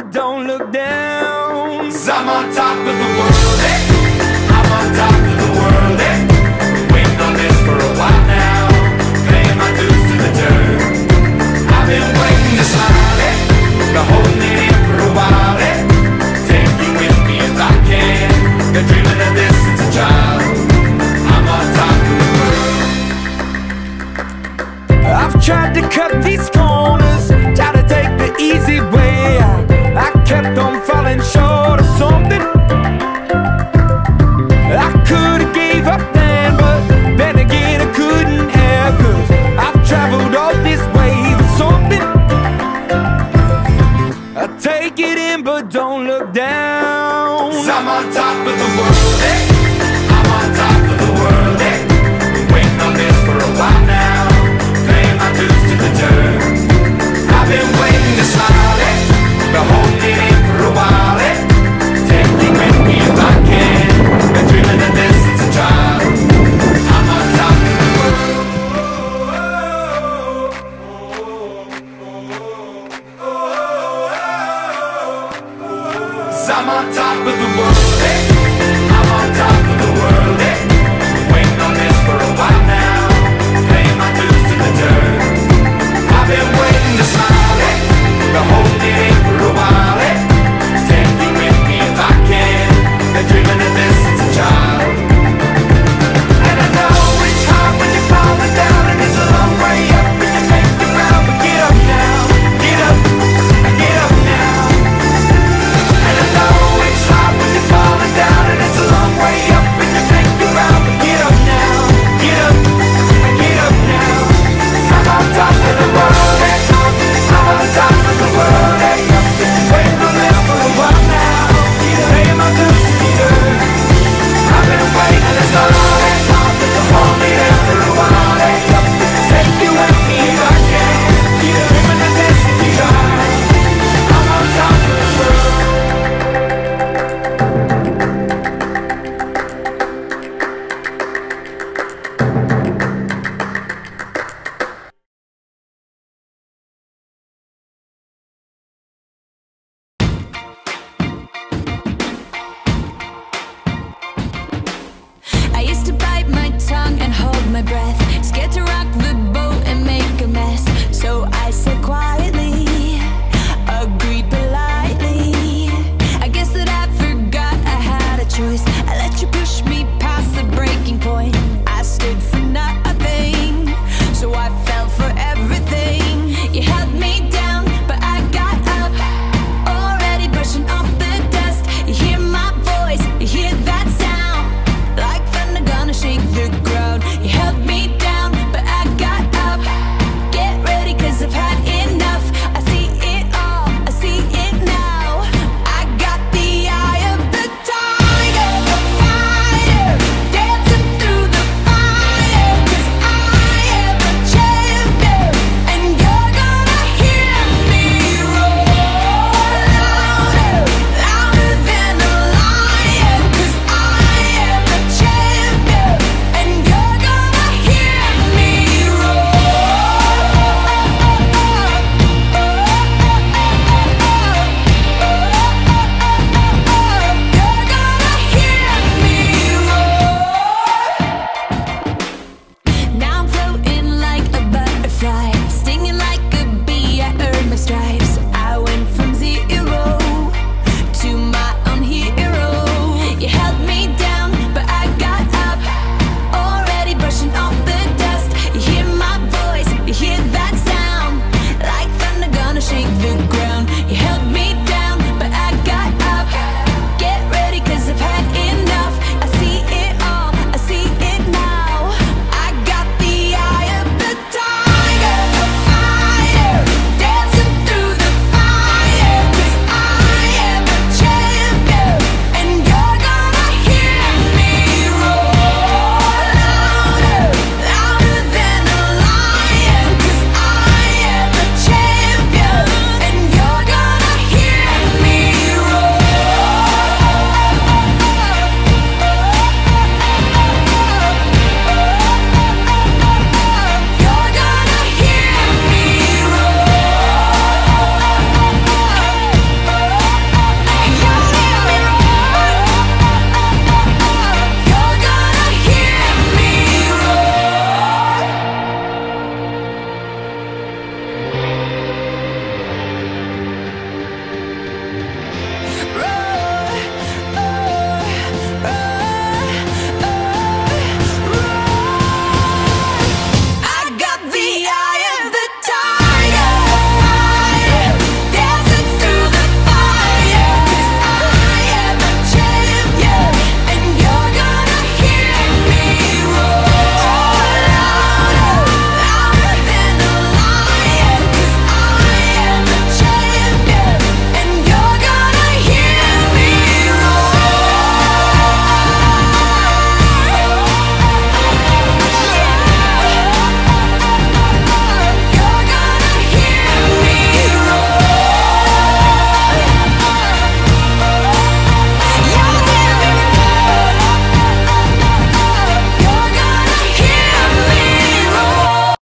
but don't look down. 'Cause I'm on top of the world, hey. I'm on top of the world, hey. Been waiting on this for a while now, paying my dues to the dirt. I've been waiting to smile, hey. Been holding it in for a while, hey. Take you with me if I can. Been dreaming of this since a child. I'm on top of the world. I've tried to cut these corners, tried to take the easy way out. I kept on falling short of something. I could've gave up then, but then again I couldn't have. 'Cause I've traveled all this way for something. I take it in, but don't look down. 'Cause I'm on top of the world, hey. I'm on top of the world, hey. Been waiting on this for a while now, paying my dues to the dirt. I've been waiting to smile, hey. Been holding it in for a while, hey. Take me with me if I can. Been dreaming of this since a child. I'm on top of the world. 'Cause I'm on top of the world, hey.